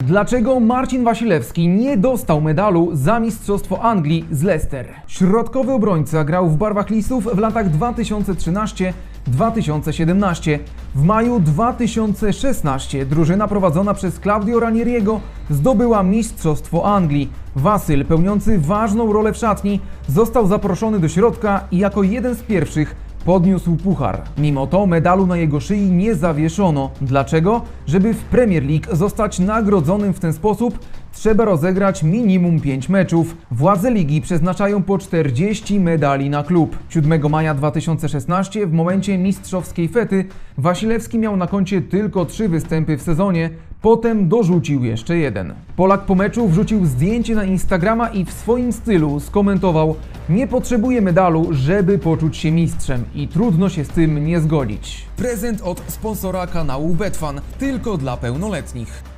Dlaczego Marcin Wasilewski nie dostał medalu za Mistrzostwo Anglii z Leicester? Środkowy obrońca grał w barwach Lisów w latach 2013-2017. W maju 2016 drużyna prowadzona przez Claudio Ranieriego zdobyła Mistrzostwo Anglii. Wasyl, pełniący ważną rolę w szatni, został zaproszony do środka i jako jeden z pierwszych podniósł puchar. Mimo to medalu na jego szyi nie zawieszono. Dlaczego? Żeby w Premier League zostać nagrodzonym w ten sposób, trzeba rozegrać minimum 5 meczów. Władze ligi przeznaczają po 40 medali na klub. 7 maja 2016 w momencie mistrzowskiej fety Wasilewski miał na koncie tylko 3 występy w sezonie, potem dorzucił jeszcze jeden. Polak po meczu wrzucił zdjęcie na Instagrama i w swoim stylu skomentował: nie potrzebuję medalu, żeby poczuć się mistrzem i trudno się z tym nie zgodzić. Prezent od sponsora kanału Betfan, tylko dla pełnoletnich.